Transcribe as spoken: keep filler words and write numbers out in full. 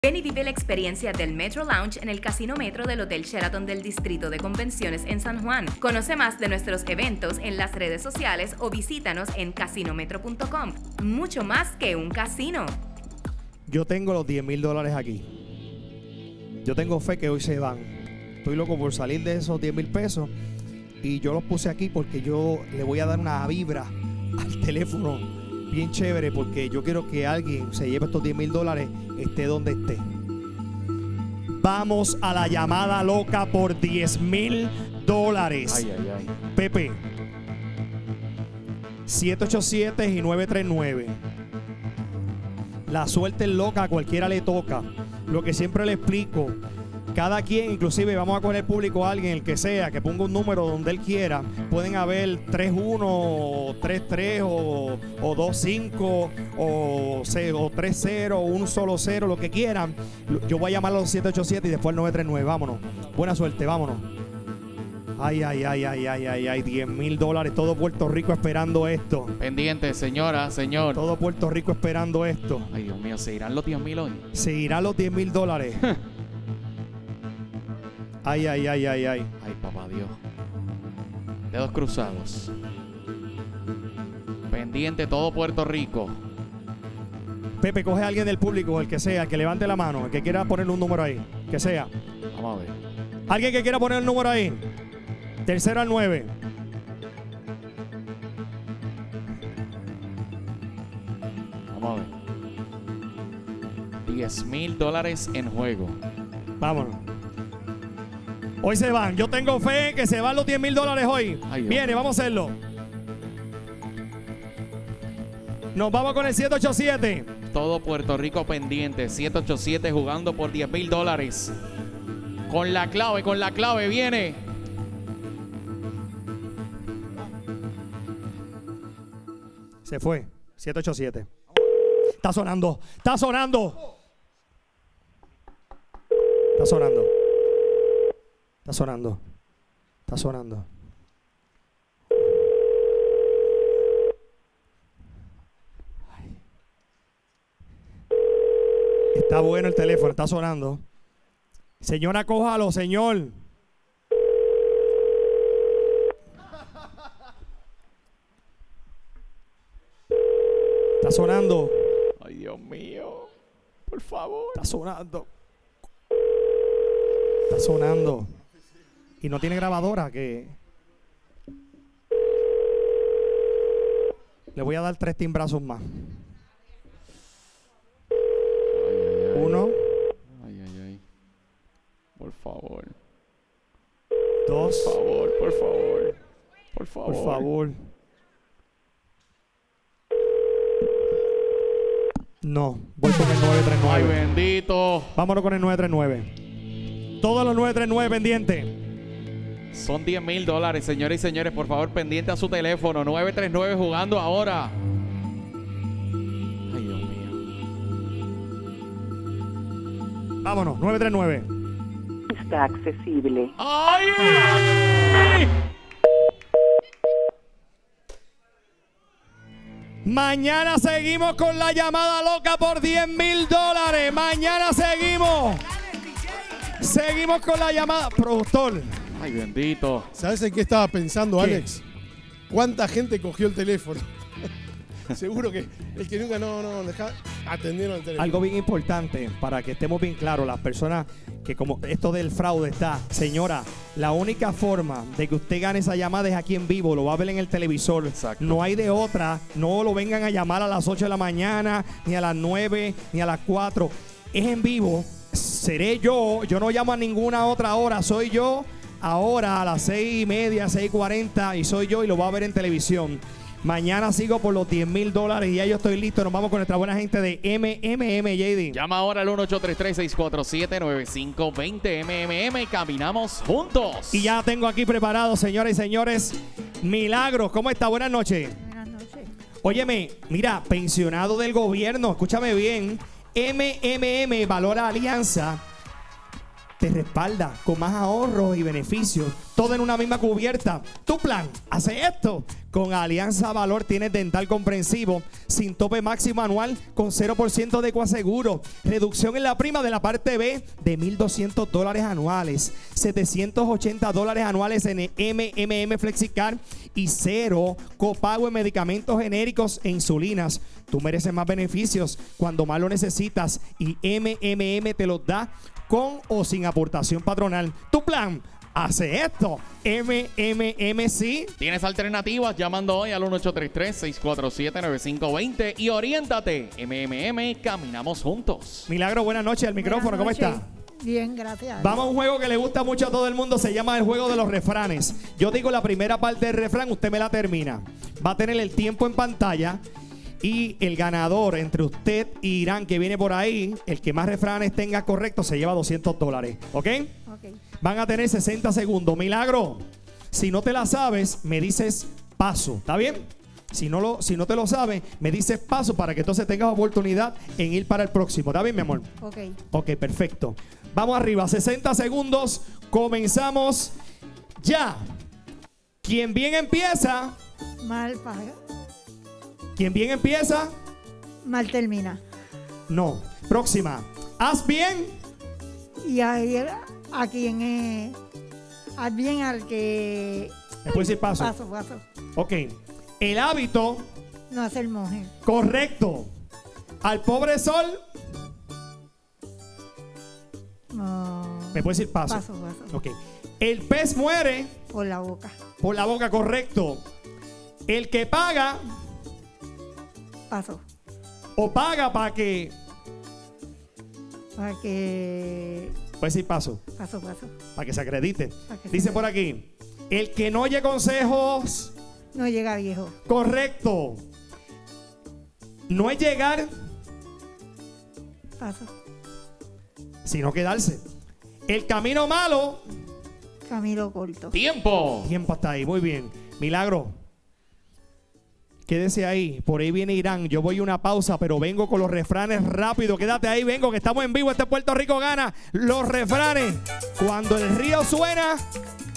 Ven y vive la experiencia del Metro Lounge en el Casino Metro del Hotel Sheraton del Distrito de Convenciones en San Juan. Conoce más de nuestros eventos en las redes sociales o visítanos en casino metro punto com. Mucho más que un casino. Yo tengo los diez mil dólares aquí. Yo tengo fe que hoy se van. Estoy loco por salir de esos diez mil pesos. Y yo los puse aquí porque yo le voy a dar una vibra al teléfono bien chévere, porque yo quiero que alguien se lleve estos diez mil dólares, esté donde esté. Vamos a la llamada loca por diez mil dólares. Ay, ay, ay. Pepe, siete ocho siete y nueve tres nueve. La suerte es loca, a cualquiera le toca. Lo que siempre le explico, cada quien, inclusive vamos a coger público a alguien, el que sea, que ponga un número donde él quiera. Pueden haber tres uno, tres tres o, o dos cinco o, o tres cero o un solo cero, lo que quieran. Yo voy a llamar a los siete ocho siete y después al nueve tres nueve. Vámonos. Buena suerte, vámonos. Ay, ay, ay, ay, ay, ay, ay, diez mil dólares. Todo Puerto Rico esperando esto. Pendiente, señora, señor. Todo Puerto Rico esperando esto. Ay, Dios mío, ¿se irán los diez mil hoy? Se irán los diez mil dólares. Ay, ay, ay, ay, ay. Ay, papá Dios. Dedos cruzados. Pendiente todo Puerto Rico. Pepe, coge a alguien del público, el que sea, el que levante la mano, el que quiera poner un número ahí, que sea. Vamos a ver. Alguien que quiera poner el número ahí. Tercero al nueve. Vamos a ver. diez mil dólares en juego. Vámonos. Hoy se van. Yo tengo fe que se van los diez mil dólares hoy. Ay, Viene, vamos a hacerlo. Nos vamos con el siete ocho siete. Todo Puerto Rico pendiente. siete ocho siete jugando por diez mil dólares. Con la clave, con la clave viene. Se fue. siete ocho siete. Está sonando. Está sonando. Está sonando. Está sonando. Está sonando. Ay. Está bueno el teléfono. Está sonando. Señora, cójalo, señor. Está sonando. Ay, Dios mío. Por favor. Está sonando. Está sonando. Y no tiene grabadora, que le voy a dar tres timbrazos más. Ay, ay, ay. Uno. Ay, ay, ay. Por favor. Dos. Por favor, por favor. Por favor. Por favor. No. Voy con el nueve tres Ay, nueve. bendito. Vámonos con el nueve tres nueve. Todos los nueve tres nueve pendientes. Son diez mil dólares, señores y señores. Por favor, pendiente a su teléfono. nueve tres nueve jugando ahora. Ay, Dios mío. Vámonos, nueve tres nueve. Está accesible. ¡Ay! Mañana seguimos con la llamada loca por diez mil dólares. Mañana seguimos. Seguimos con la llamada. Productor. Ay, bendito. ¿Sabes en qué estaba pensando, ¿Qué? Alex? ¿Cuánta gente cogió el teléfono? Seguro que el que nunca no, no dejaba, atendieron el teléfono. Algo bien importante para que estemos bien claros, las personas que como esto del fraude está, señora, la única forma de que usted gane esa llamada es aquí en vivo, lo va a ver en el televisor. Exacto. No hay de otra, no lo vengan a llamar a las ocho de la mañana, ni a las nueve, ni a las cuatro. Es en vivo, seré yo, yo no llamo a ninguna otra hora, soy yo ahora a las seis y media, seis y cuarenta y soy yo y lo va a ver en televisión. Mañana sigo por los diez mil dólares y ya yo estoy listo. Nos vamos con nuestra buena gente de M M M, J D. Llama ahora al uno ocho tres tres, seis cuatro siete, nueve cinco dos cero M M M y caminamos juntos. Y ya tengo aquí preparado, señoras y señores, Milagros. ¿Cómo está? Buenas noches. Buenas noches. Óyeme, mira, pensionado del gobierno, escúchame bien. M M M Valora Alianza te respalda con más ahorros y beneficios todo en una misma cubierta. Tu plan, hace esto. Con Alianza Valor tienes dental comprensivo sin tope máximo anual con cero por ciento de coaseguro. Reducción en la prima de la parte B de mil doscientos dólares anuales. setecientos ochenta dólares anuales en el M M M FlexiCard y cero copago en medicamentos genéricos e insulinas. Tú mereces más beneficios cuando más lo necesitas y M M M te los da con o sin aportación patronal. Tu plan, hace esto. M M M sí. Tienes alternativas llamando hoy al uno ocho tres tres, seis cuatro siete, nueve cinco dos cero y oriéntate. M M M, caminamos juntos. Milagro, buenas noches al micrófono. ¿Cómo está? Bien, gracias. Vamos a un juego que le gusta mucho a todo el mundo. Se llama el juego de los refranes. Yo digo la primera parte del refrán, usted me la termina. Va a tener el tiempo en pantalla. Y el ganador entre usted y Irán, que viene por ahí, el que más refranes tenga correcto, se lleva doscientos dólares. ¿Ok? Ok. Van a tener sesenta segundos. Milagro, si no te la sabes, me dices paso. ¿Está bien? Si no, lo, si no te lo sabes, me dices paso para que entonces tengas oportunidad en ir para el próximo. ¿Está bien, mi amor? Ok. Ok, perfecto. Vamos arriba, sesenta segundos. Comenzamos ya. Quien bien empieza. Mal paga. Quien bien empieza. Mal termina. No. Próxima. Haz bien. Y ahí a quien es. Haz bien al que. ¿Me puedes decir paso? Paso, paso. Ok. El hábito. No hacer monje. Correcto. Al pobre sol. No. ¿Me puedes decir paso? Paso, paso. Ok. El pez muere Por la boca. por la boca, correcto. El que paga Paso. o paga para que. Para que. Puedes decir paso. Paso, paso. Para que se acredite. Para que se Dice por aquí. El que no oye consejos. No llega viejo. Correcto. No es llegar, Paso. sino quedarse. El camino malo. Camino corto. ¡Tiempo! Tiempo hasta ahí. Muy bien. Milagro. Quédese ahí. Por ahí viene Irán. Yo voy a una pausa, pero vengo con los refranes rápido. Quédate ahí, vengo, que estamos en vivo. Este Puerto Rico gana. Los refranes. Cuando el río suena,